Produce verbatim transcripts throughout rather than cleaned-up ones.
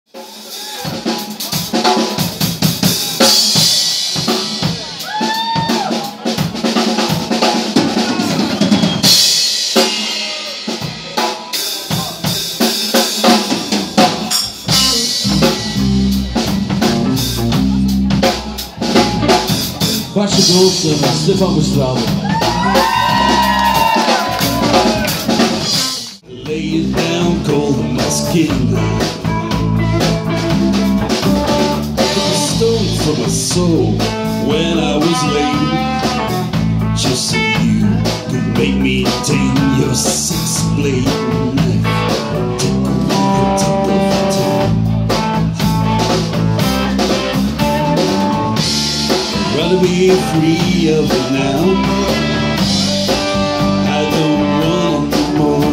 Bartje Buls en Stefan Verstraeten. Lay it down cold in my skin. Took a stone from my soul when I was late. Just so you could make me tame your six blade knife. Take away the top of the tongue. Rather be free of it now. I don't want no more.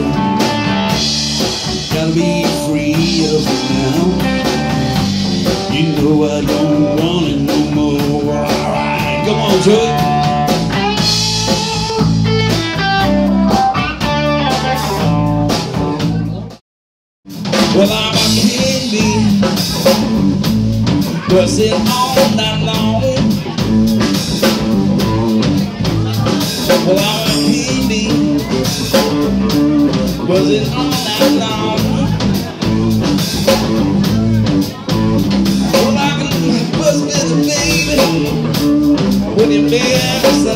Gotta be free of it now. You know I don't want it no more. Alright, come on, Joey. Well, I'm a candy, buzzing all night long. Well, I'm a candy, buzzing all night long. Well, I can buzz with a baby when you're beside